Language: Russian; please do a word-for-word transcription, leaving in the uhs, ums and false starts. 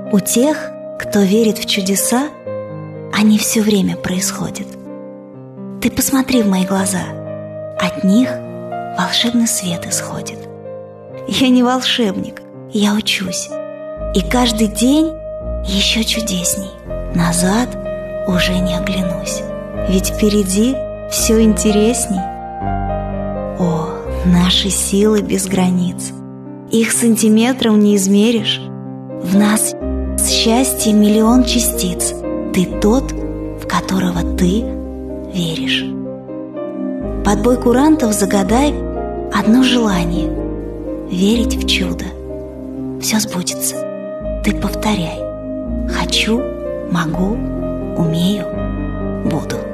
У тех, кто верит в чудеса, они все время происходят. Ты посмотри в мои глаза, от них волшебный свет исходит. Я не волшебник, я учусь, и каждый день еще чудесней. Назад уже не оглянусь, ведь впереди все интересней. О, наши силы без границ, их сантиметром не измеришь. В нас счастье миллион частиц. Ты тот, в которого ты веришь. Под бой курантов загадай одно желание — верить в чудо. Все сбудется. Ты повторяй: хочу, могу, умею, буду.